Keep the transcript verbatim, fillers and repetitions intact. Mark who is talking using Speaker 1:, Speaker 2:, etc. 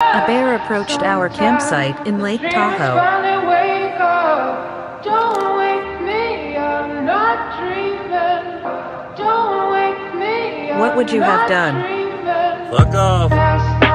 Speaker 1: A bear approached our campsite in Lake Tahoe. What would you have done?
Speaker 2: Fuck off.